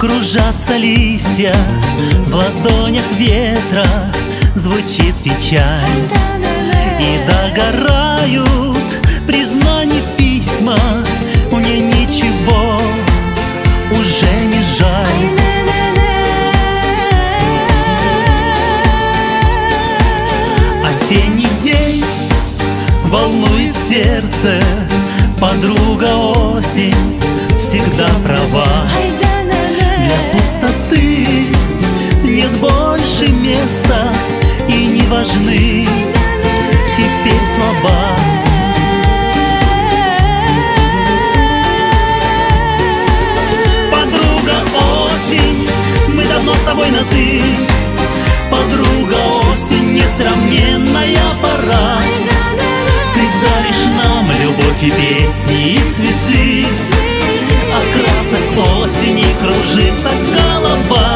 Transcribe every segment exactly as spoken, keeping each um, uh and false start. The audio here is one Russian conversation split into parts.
Кружатся листья в ладонях ветра, звучит печаль, и догорают признаний письма. Мне ничего уже не жаль. Осенний день волнует сердце, подруга осень всегда права. Для пустоты нет больше места, и не важны теперь слова. Подруга осень, мы давно с тобой на «ты». Подруга осень, несравненная пора. Ты даришь нам любовь и песни, и цветы. От красок осени кружится голова.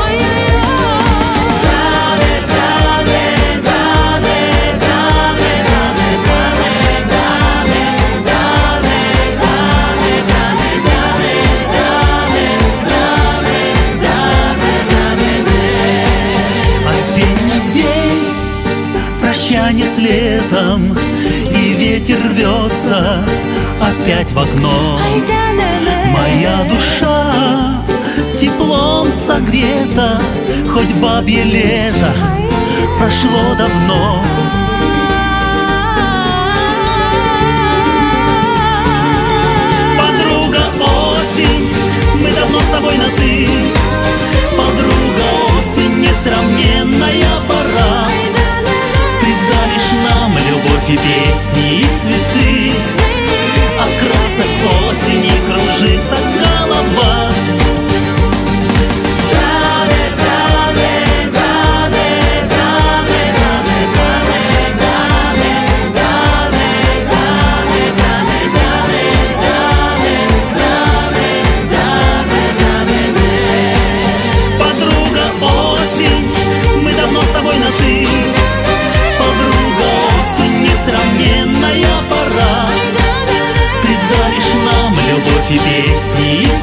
Осенний день, прощание с летом, и ветер рвется опять в окно. Моя душа теплом согрета, хоть бабье лето прошло давно. Подруга осень, мы давно с тобой на «ты». Подруга осень, несравненная пора. Ты даришь нам любовь и песни, и цветы. От красок осени кружится голова. Подруга осень, мы давно с тобой на «ты». Подруга осень, несравненная пора. Ты даришь нам любовь и песни, и